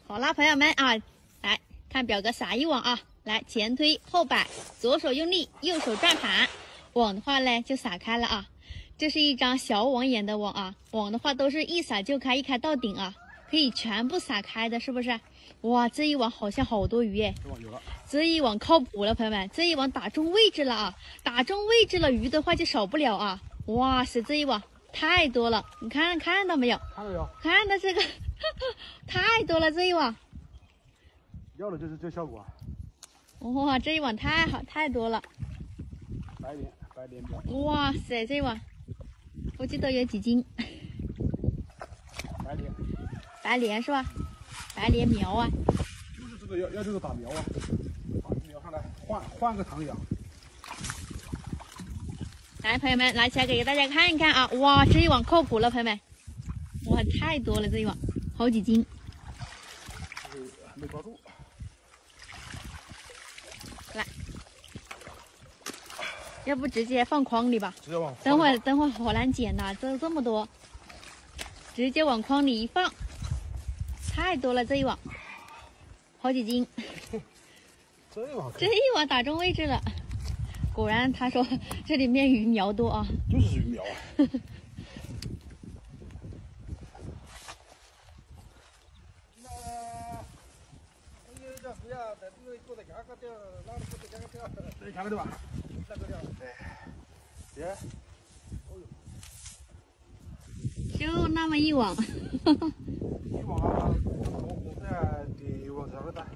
好啦，朋友们啊，来看表哥撒一网啊，来前推后摆，左手用力，右手转盘，网的话呢就撒开了啊。这是一张小网眼的网啊，网的话都是一撒就开，一开到顶啊，可以全部撒开的，是不是？哇，这一网好像好多鱼哎，这一网靠谱了，朋友们，这一网打中位置了啊，打中位置了，鱼的话就少不了啊。哇塞，这一网太多了，你看到没有？ 看到有， 看到这个太多了，这一网要的就是这效果。 哇，这一网太好，太多了。 白鲢苗。 哇塞，这一网估计都有几斤。白鲢是吧？白鲢苗啊。 就是这个要这个打苗啊，把苗上来换个塘养。 来，朋友们，拿起来给大家看一看啊！哇，这一网靠谱了，朋友们，哇，太多了，这一网好几斤。 没抓住。 来，要不直接放筐里吧？ 直接往。 等会儿好难捡呐，这么多，直接往筐里一放，太多了，这一网好几斤。 这一网打中位置了。果然，他说这里面鱼苗多啊， 就是鱼苗啊。两个对吧？ 就那么一网。 一网啊，我在给往上面打。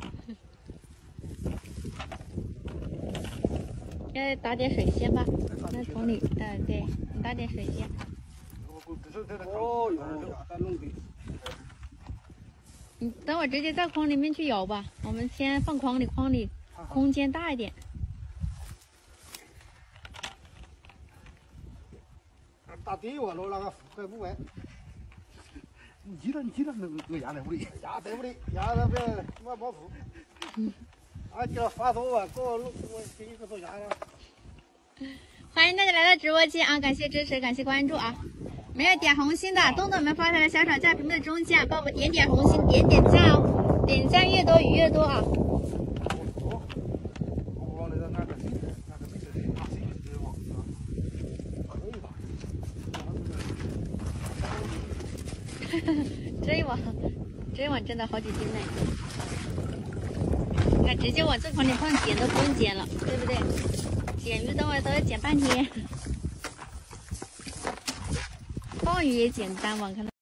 要打点水先吧，那桶里，对，你打点水先。 哦哟， 你等会儿直接在筐里面去舀吧，我们先放筐里空间大一点。 打第一网落那个覆盖不完。你记得那鸭在屋里，鸭在屋里，鸭那边没保护。啊，叫发多啊，我给你个做鸭了。 欢迎大家来到直播间啊！感谢支持，感谢关注啊！没有点红心的，动动我们发财的小手在屏幕的中间，帮我们点红心，点赞哦！点赞越多鱼越多啊！这一网真的好几斤呢。那直接往这筐里放，捡都不用捡了，对不对？捡鱼等会都要捡半天，放鱼也简单嘛，看到。